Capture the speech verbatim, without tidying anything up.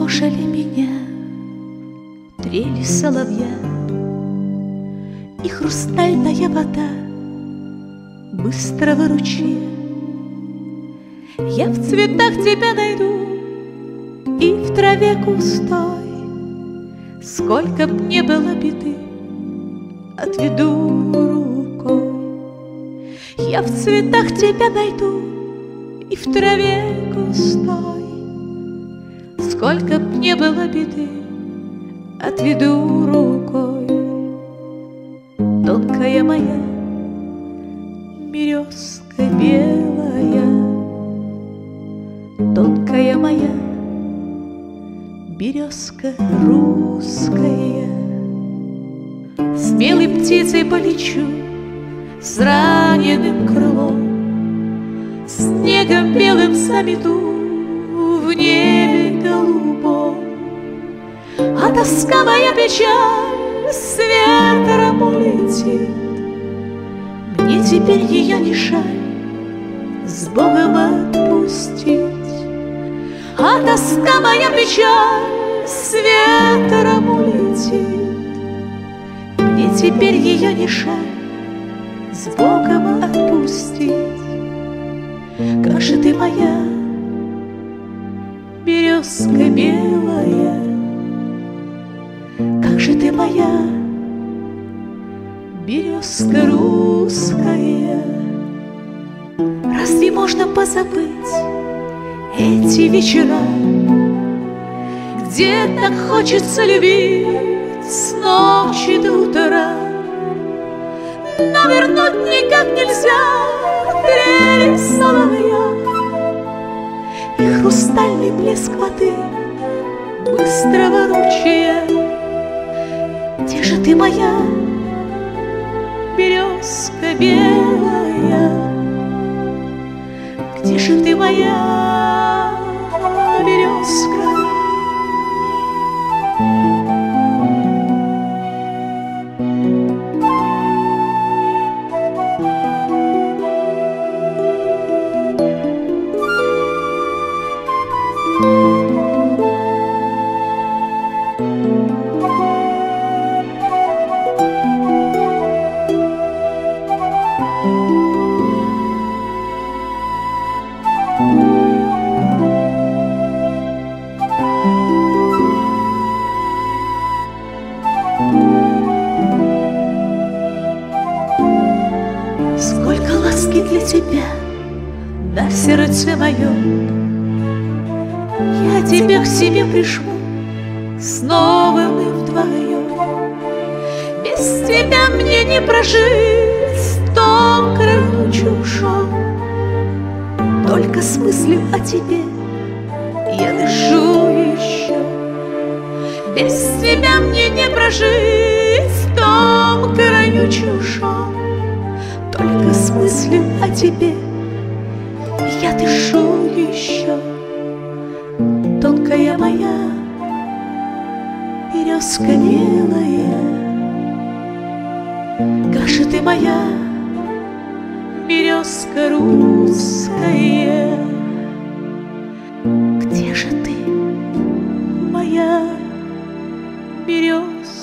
Тревожили меня трели соловья и хрустальная вода быстрого ручья. Я в цветах тебя найду и в траве густой. Сколько б не было беды, отведу рукой. Я в цветах тебя найду и в траве густой. Сколько б не было беды, отведу рукой. Тонкая моя березка белая, тонкая моя березка русская. Смелой птицей полечу с раненым крылом, снегом белым замету в небе голубом. А тоска моя печаль с ветром улетит, мне теперь ее не жаль с Богом отпустить. А тоска моя печаль с ветром улетит, мне теперь ее не жаль с Богом отпустить. Как же ты моя березка белая, как же ты моя березка русская. Разве можно позабыть эти вечера, где так хочется любить с ночи до утра? Но вернуть никак нельзя трели соловья и хрустальный блеск воды быстрого ручья. Где же ты, моя березка белая? Где же ты, моя березка? Сколько ласки для тебя на сердце моем, я тебя к себе прижму снова мы вдвоем. Без тебя мне не прожить в том краю чужом, только с мыслью о тебе я дышу еще. Без тебя мне не прожить в том краю чужом, только с мыслью о тебе я дышу еще. Тонкая моя березка белая, как же ты моя березка русская? Где же ты, моя березка?